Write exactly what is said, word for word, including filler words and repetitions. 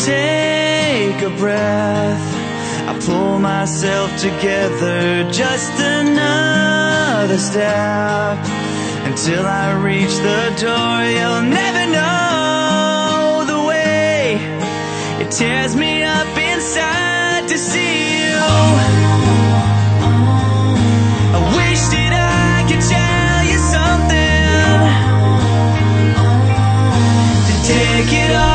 take a breath. I pull myself together, just another step, until I reach the door. You'll never know the way it tears me up inside to see you. I wish that I could tell you something to take it all.